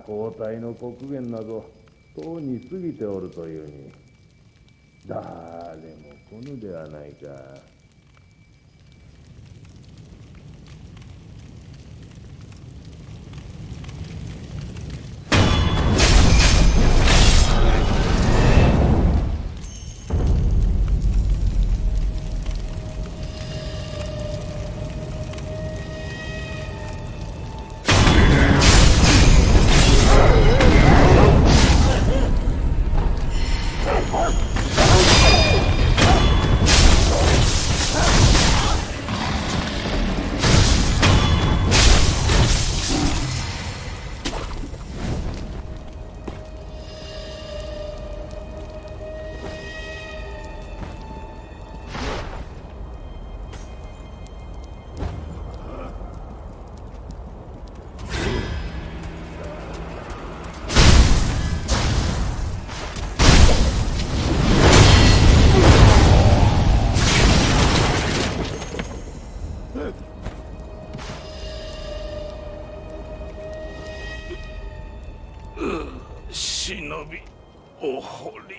交代の刻限などとうに過ぎておるというに、誰も来ぬではないか。 忍びお堀。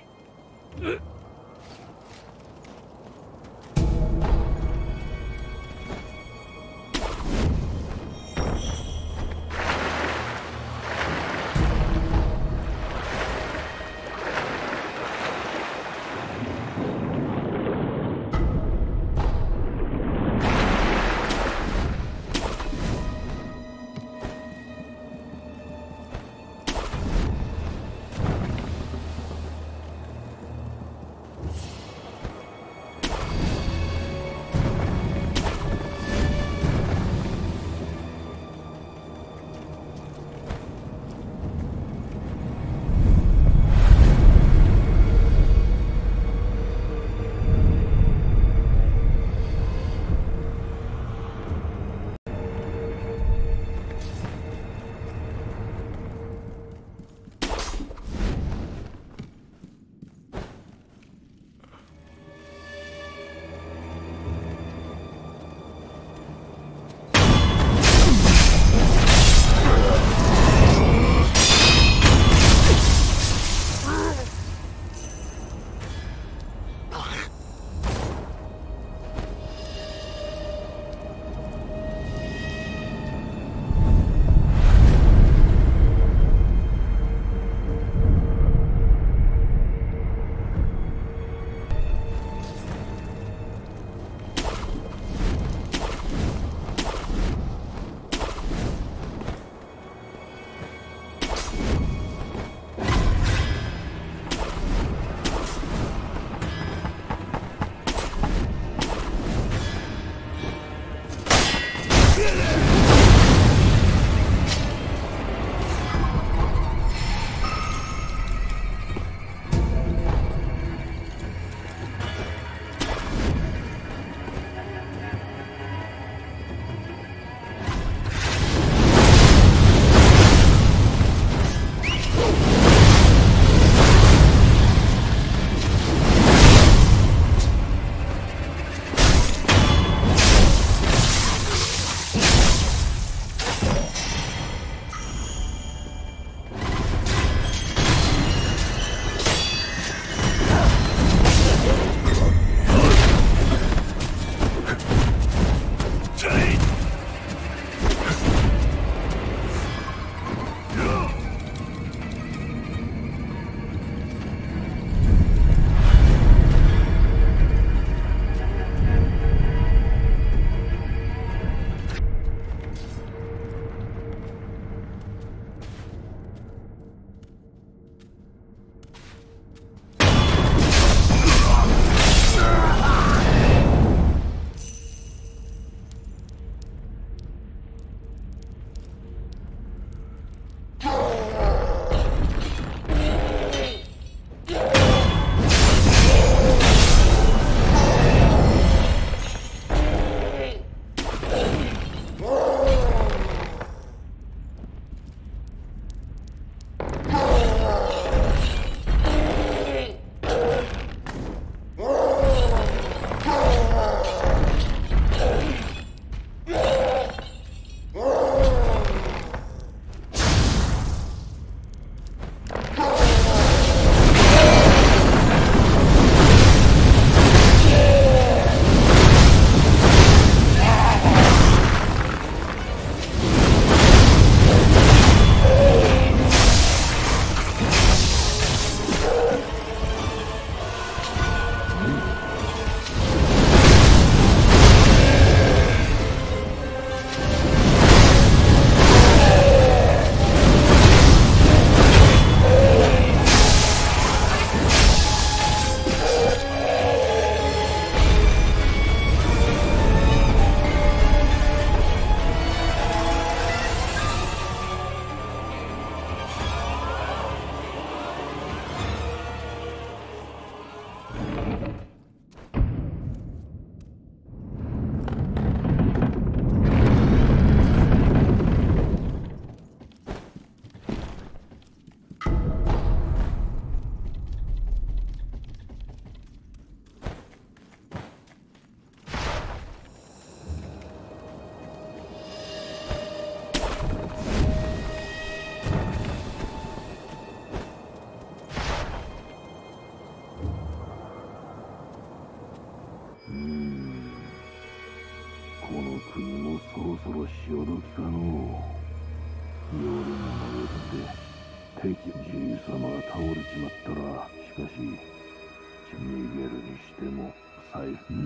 この国もそろそろ潮時かのう。夜に迷って敵じいさまが倒れちまったら、しかし逃げるにしても財布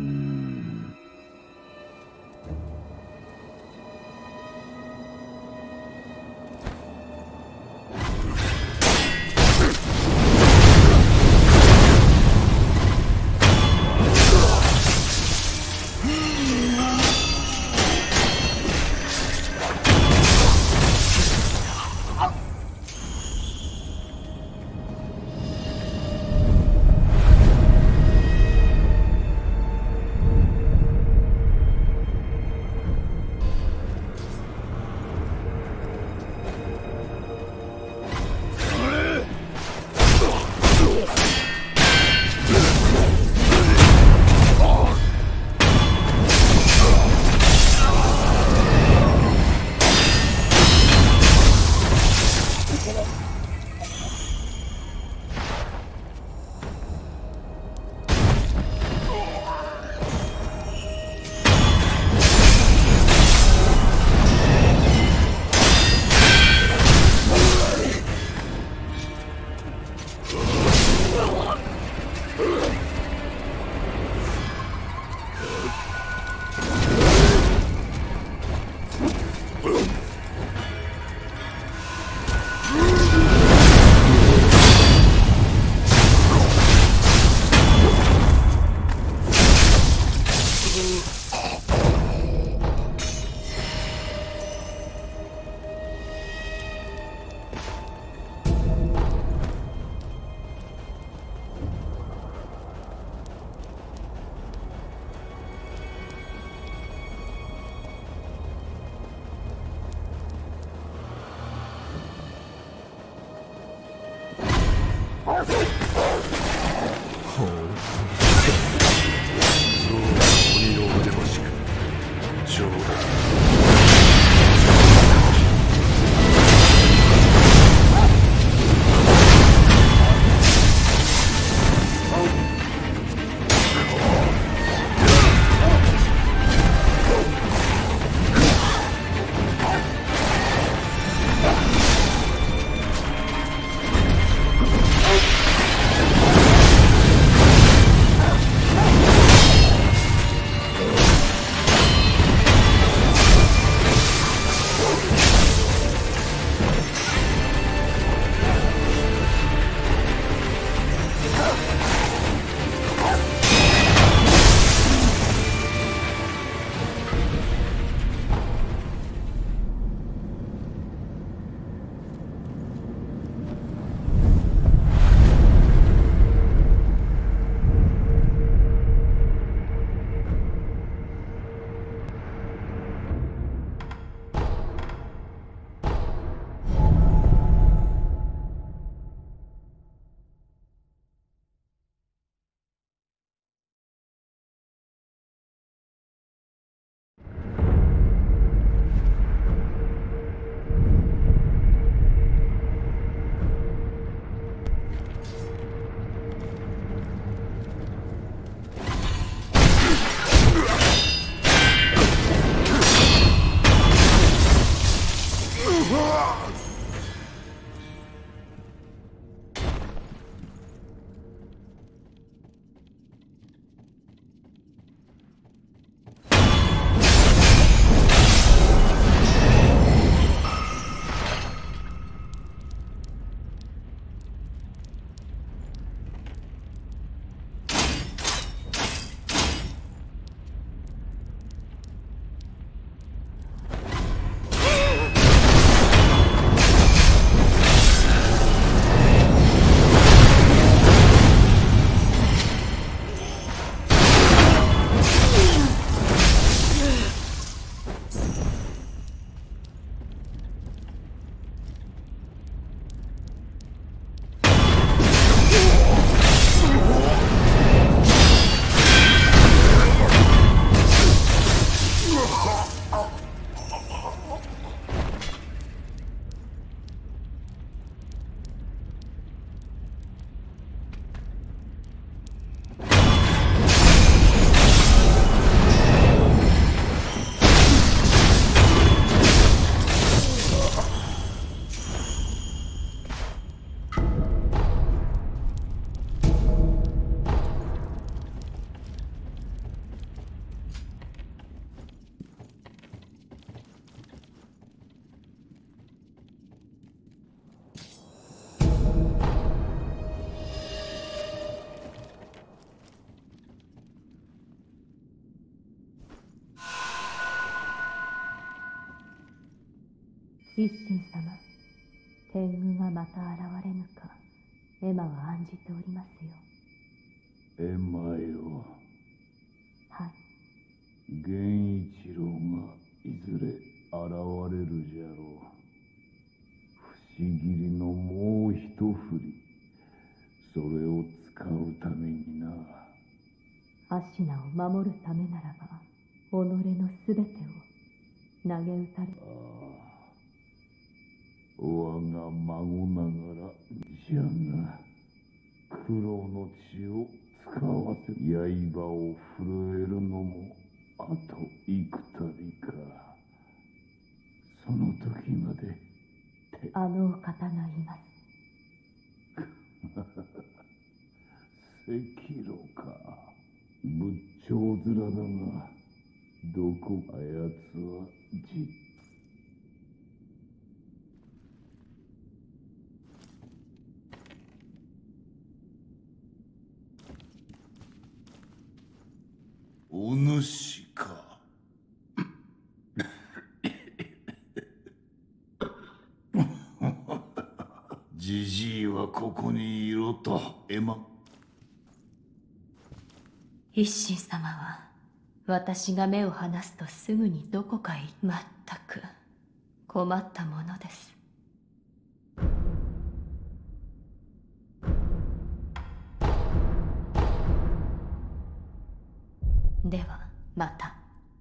一心様、天狗がまた現れぬか、エマは案じておりますよ。 エマよ。 はい。 源一郎がいずれ現れるじゃろう。不思議のもう一振り、それを使うためにな。 アシナを守るためならば、己のすべてを投げ打たれ。 我が孫ながらじゃが、苦労の血を使わせ刃を震えるのもあと幾度か。その時まであのお方がいます。 赤炉か。仏頂面だが、どこあやつはじっお主か。じじいはここにいろと、エマ。 一心様は私が目を離すとすぐにどこかへ。まったく困ったものです。ではまた。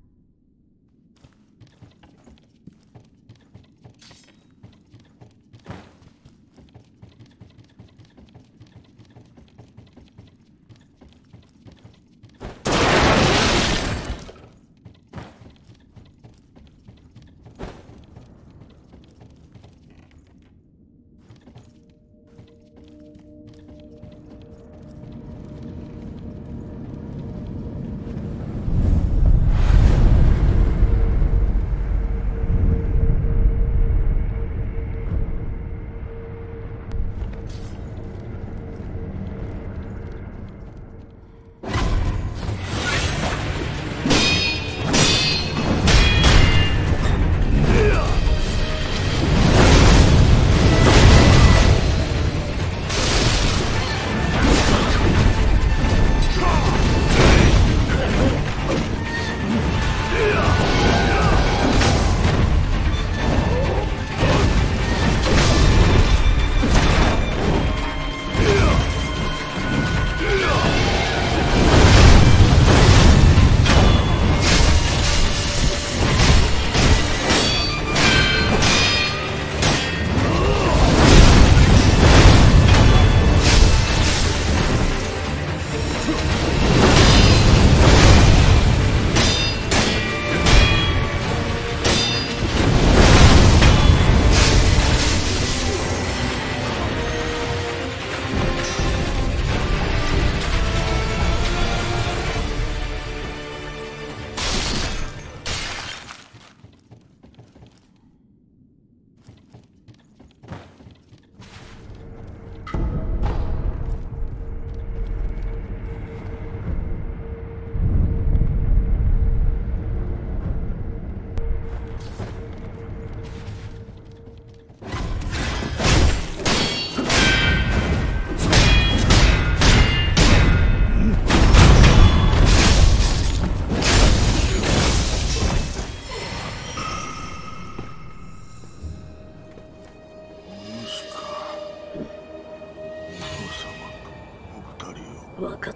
分かった。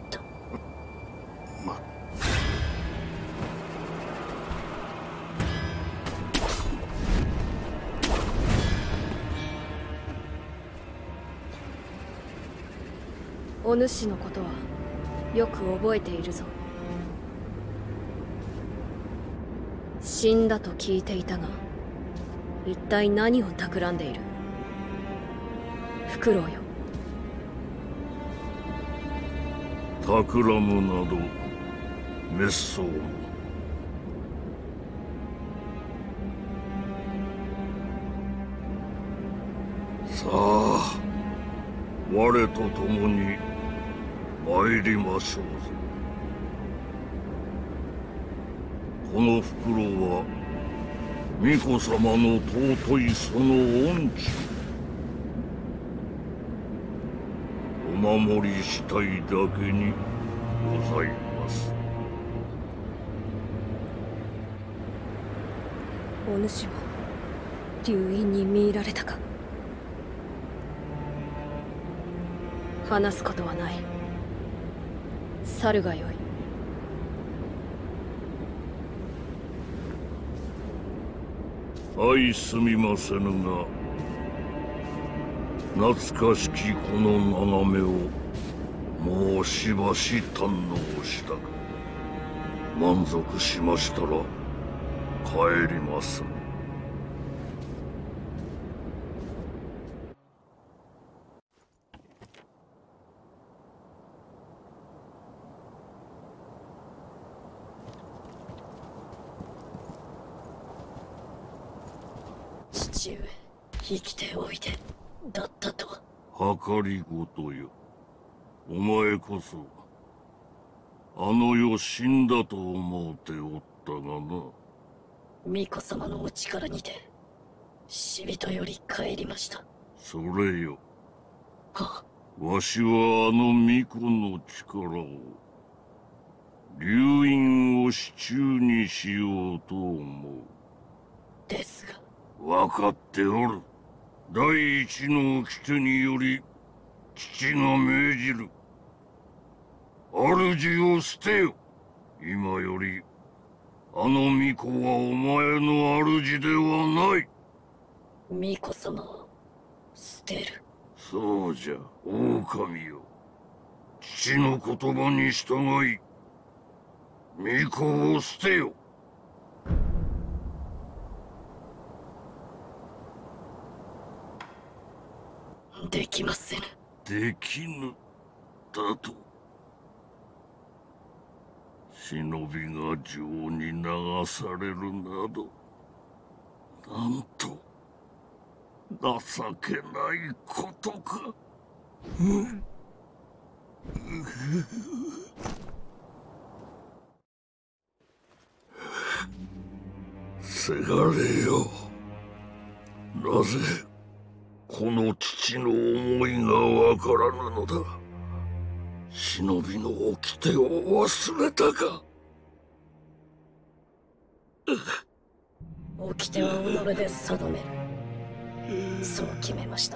お主のことはよく覚えているぞ。死んだと聞いていたが、一体何を企んでいる？フクロウよ。 企むなど滅相も。さあ我と共に参りましょうぞ。このフクロウは巫女様の尊いその恩知お守りしたいだけにございます。 お主も流因に見入られたか。話すことはない。去るがよい。 相すみませぬが懐かしきこの眺めをもうしばし堪能したく満足しましたら帰ります。 父上、生きておいでだったとは。 計りごとよ。お前こそあの世死んだと思うておったがな。 巫女様のお力にて死人より帰りました。 それよ。 はわしはあの巫女の力を流因を手中にしようと思う。 ですが分かっておる。第一の掟により父が命じる。主を捨てよ。今よりあの巫女はお前の主ではない。 巫女様を捨てる。 そうじゃ、狼よ。父の言葉に従い巫女を捨てよ。 できませぬ。 できぬだと。忍びが情に流されるなどなんと情けないことか。せがれよ、なぜこの父の思いがわからぬのだ。忍びの掟を忘れたか。 掟は己で定める。そう決めました。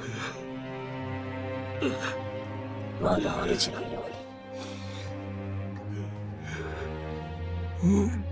我が主のように。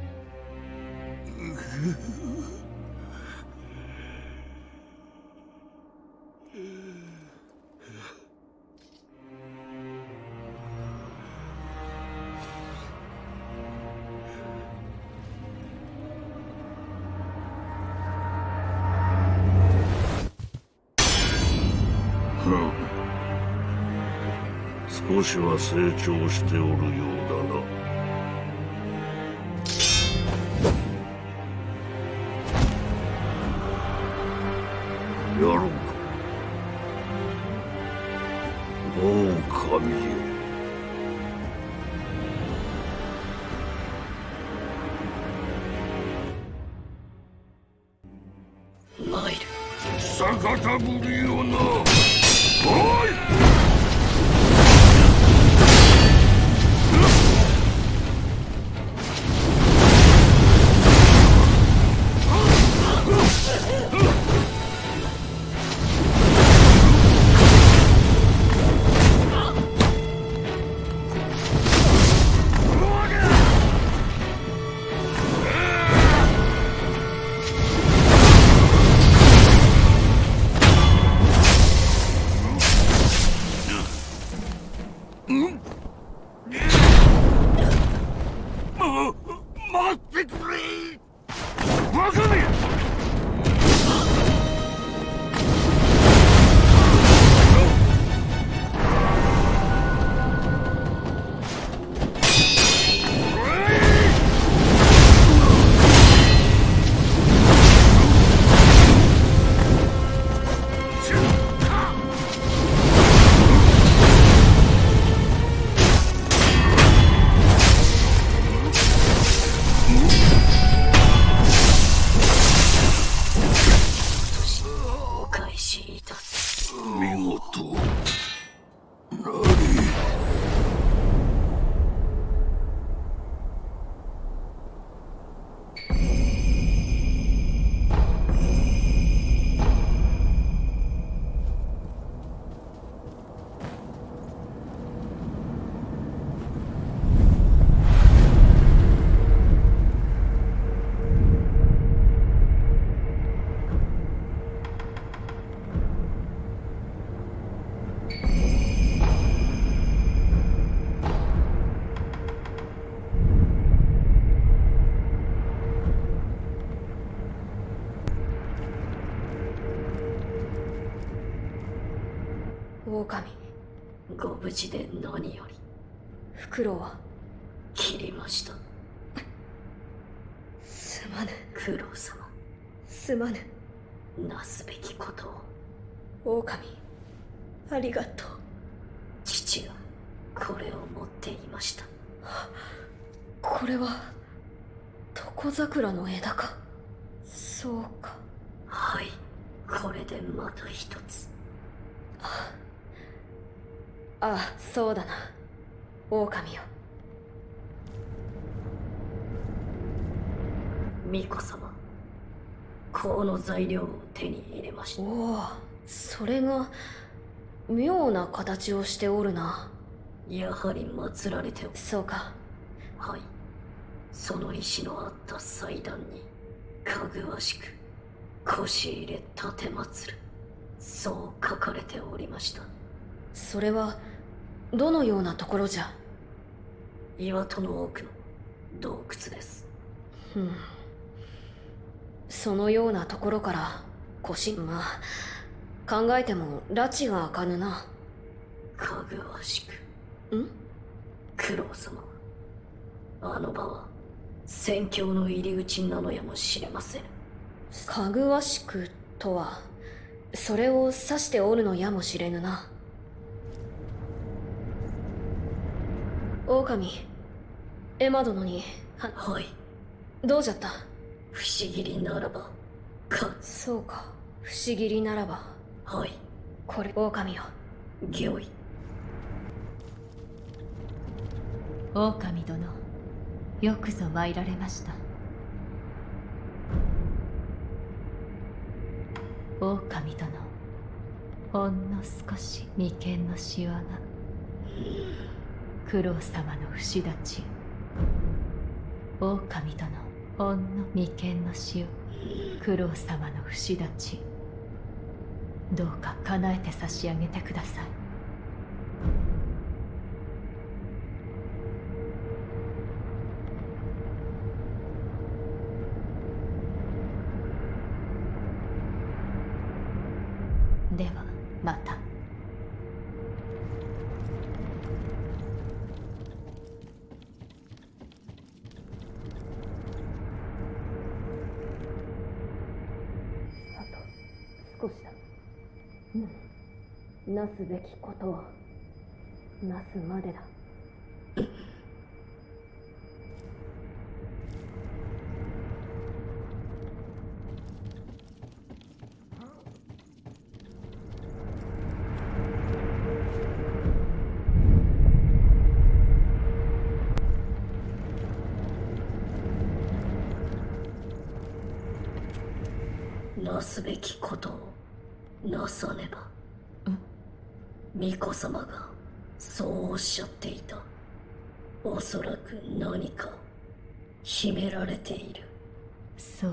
少しは成長しておるようだな。やろうか。狼よ。 参る。 逆たぶりよな。おい！ 狼。 ご無事で何より。 フクロウは切りました。 すまぬ。 クロウ様、 すまぬ。 なすべきことを。 狼、ありがとう。 父がこれを持っていました。 これは床桜の枝か。そうか。 はい、これでまた一つ。 ああ、そうだな。狼よ。 巫女様、香の材料を手に入れました。 おお、それが妙な形をしておるな。 やはり祀られておる。 そうか。 はい、その石のあった祭壇にかぐわしく腰入れ立て祀る、そう書かれておりました。 それはどのようなところじゃ。 岩戸の奥の洞窟です。 そのようなところから腰。まあ考えても拉致が開かぬな。 かぐわしく。 ん？ 九郎様、あの場は戦況の入り口なのやもしれません。 かぐわしくとはそれを指しておるのやもしれぬな。狼、エマ殿にはい。 どうじゃった。 不思議りならばそうか、不思議りならば。 はい。 これ、狼よ。 御意。 狼殿、よくぞ参られました。狼殿、ほんの少し眉間のシワが。九郎様の不死立ち。狼殿、ほんの眉間のシワ。九郎様の不死立ち。どうか叶えて差し上げてください。ではまた。 あと少しだ。なすべきことをなすまでだ。 なすべきことをなさねば。巫女様がそうおっしゃっていた。おそらく何か秘められている。 そう。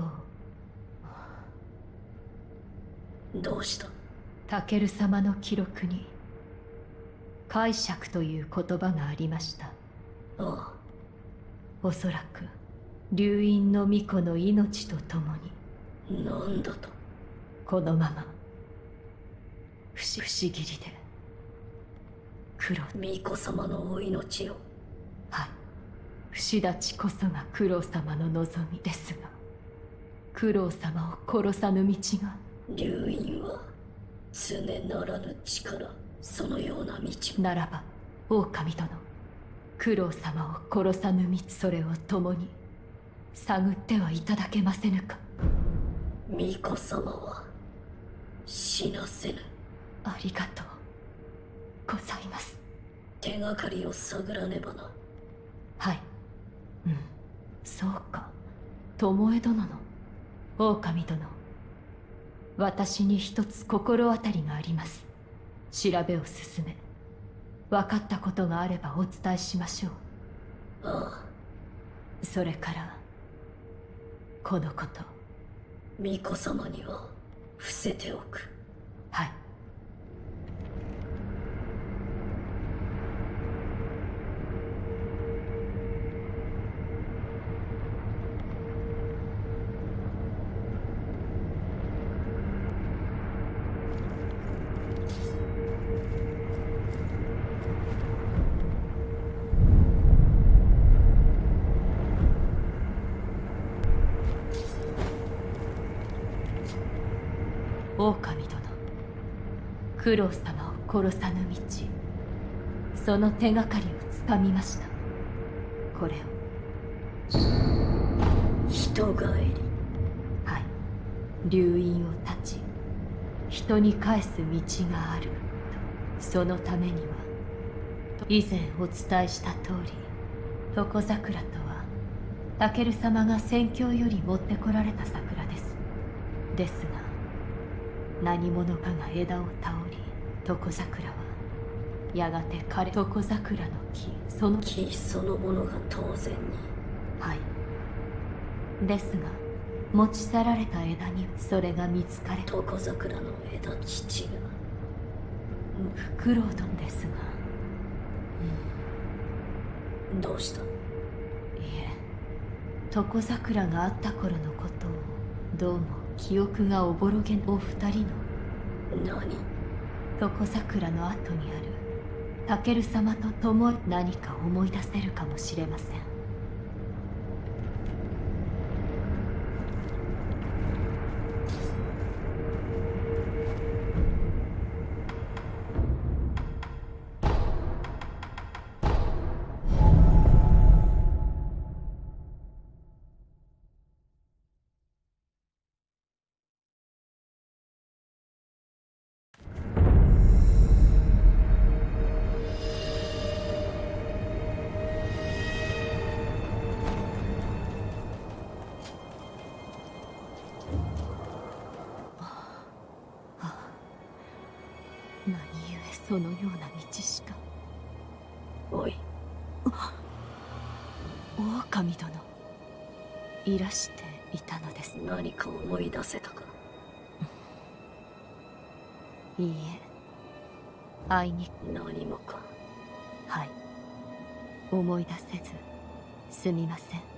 どうした？ タケル様の記録に解釈という言葉がありました。 ああ。 おそらく流因の巫女の命とともに。 なんだと？ このまま不思議りで黒。 巫女様のお命を。 はい、不死立ちこそが九郎様の望みですが、九郎様を殺さぬ道が。 流因は常ならぬ力、そのような道ならば狼殿、九郎様を殺さぬ道、それを共に探ってはいただけませぬか。 巫女様は死なせぬ。 ありがとうございます。 手がかりを探らねばな。 はい。そうか。巴殿の狼殿、私に一つ心当たりがあります。調べを進め、分かったことがあればお伝えしましょう。 ああ。それからこのこと、 巫女様には伏せておく。 はい。 狼殿、九郎様を殺さぬ道、その手がかりをつかみました。これを。 人帰り。 はい。流因を断ち、人に返す道があると。そのためには、以前お伝えした通り、床桜とはタケル様が戦況より持ってこられた桜です。ですが何者かが枝を倒り、床桜はやがて枯れ、床桜の木、その木そのものが当然に。 はい。ですが持ち去られた枝にそれが見つかれ、 床桜の枝父がフクロウ殿ですが、 どうした？ いえ、床桜があった頃のことをどうも記憶がおぼろげ。お二人の何？ 床桜の後にあるタケル様と共に何か思い出せるかもしれません。何故そのような道しか。 おい、 狼殿、いらしていたのです。 何か思い出せたか？ いいえ、あいにく何もか。 はい、思い出せずすみません。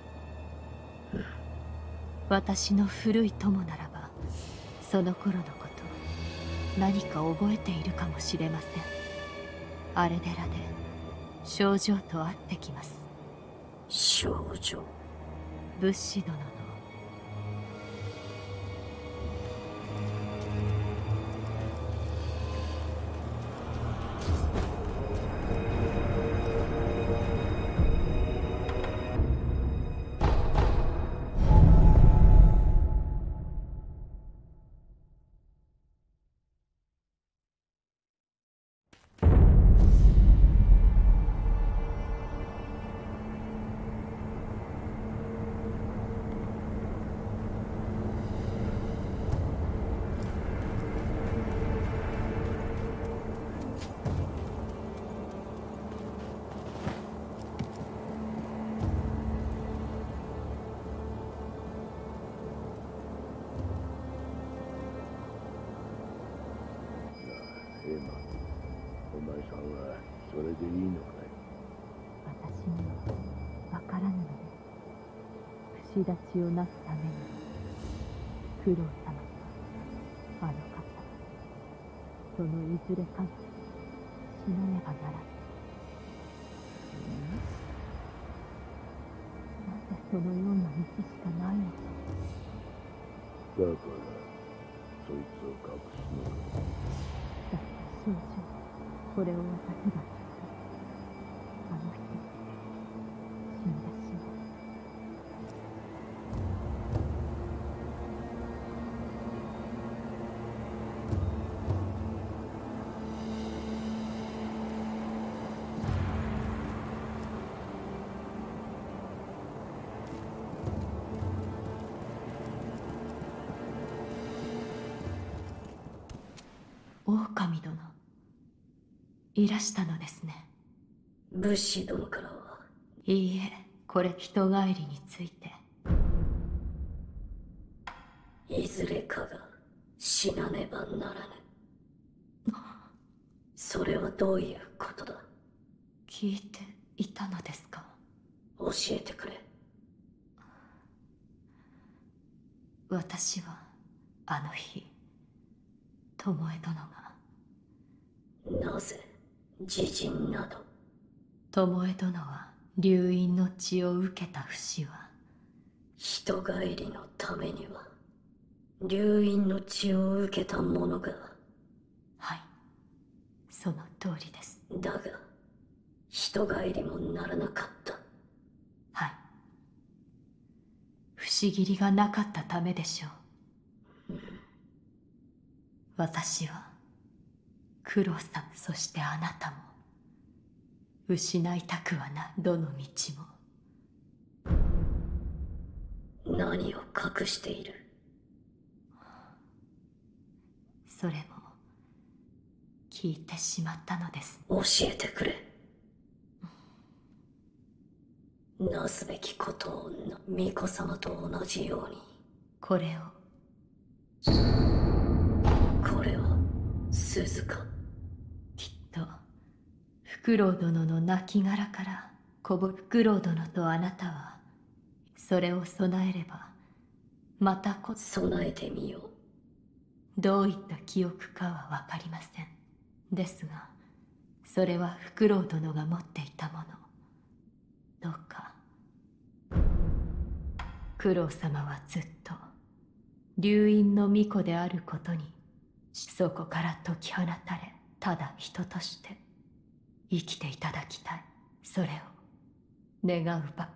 私の古い友ならばその頃のこと何か覚えているかもしれません。あれ寺で少女と会ってきます。 少女？ 仏師殿の。 エマ、お前さんはそれでいいのかい？ 私には分からぬのです。串立ちをなすために九郎様とあの方、そのいずれかが死なねばならぬ。なぜそのような道しかないのか。 だからそいつを隠すのか？ だった少女、これを渡せばあの人死んでしまう。狼殿、いらしたのですね。 武士殿からは？ いいえ、これ人帰りについて。 いずれかが死なねばならぬ。それはどういうことだ？ 聞いていたのですか？ 教えてくれ。 私はあの日巴殿が。 なぜ自陣など？ 巴殿は流因の血を受けた節は人帰りのためには流因の血を受けた者が。 はい、その通りです。 だが人帰りもならなかった。 はい、不思議りがなかったためでしょう。私はクロさん、そしてあなたも失いたくはない、どの道も。 何を隠している？ それも聞いてしまったのです。 教えてくれ。なすべきことを巫女様と同じように。 これは鈴か？ きっとフクロウ殿の亡骸からフクロウ殿とあなたはそれを備えればまた備えてみよう。 どういった記憶かは分かりません。ですがそれはフクロウ殿が持っていたもの。どうかクロウ様はずっと流因の巫女であることにそこから解き放たれ、ただ人として生きていただきたい、それを願うば。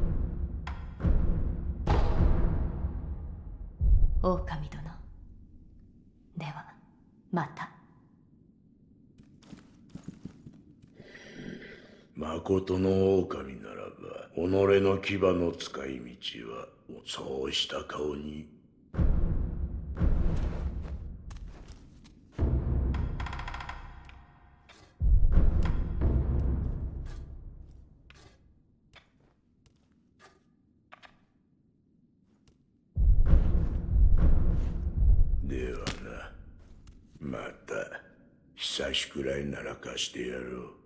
狼殿、ではまた。 誠の狼ならば己の牙の使い道はそうした顔に。ではな、また久しくらいなら貸してやろう。